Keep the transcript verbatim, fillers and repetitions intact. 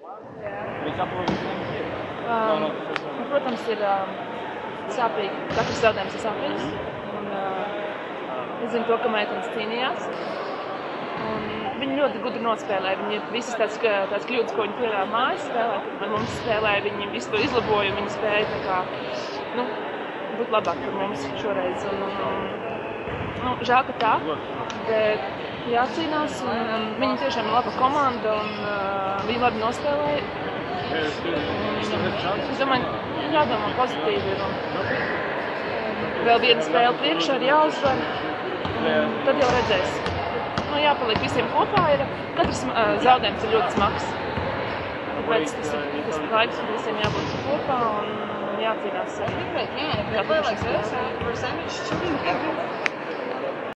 Um, protams, ir um, sāpīgi. Katrs zaudējums ir sāpīgs. Un, uh, es zinu to, ka meitenes cīnījās. Un viņi ļoti gudri nospēlēja. Viņi visas tās, tās kļūdas, ko viņi pieļāva mājas spēlē, ar mums spēlēja, viņi visu to izlaboja. Viņi spēja tā kā, nu, būt labāk par mums šoreiz. Un, un, nu, žēl, ka tā, bet jācīnās. Un, un viņi tiešām ir laba komanda un uh, viņi labi nospēlēja. Un, es domāju, jādomā pozitīvi. Un vēl viena spēle priekšā ir jāuzvar. Un tad jau redzēs. Nu, jāpaliek visiem kopā. Ir, katrs uh, zaudējums ir ļoti smags. Tāpēc tas ir, tas ir laiks, kad visiem jābūt kopā un jācīnās. Jā,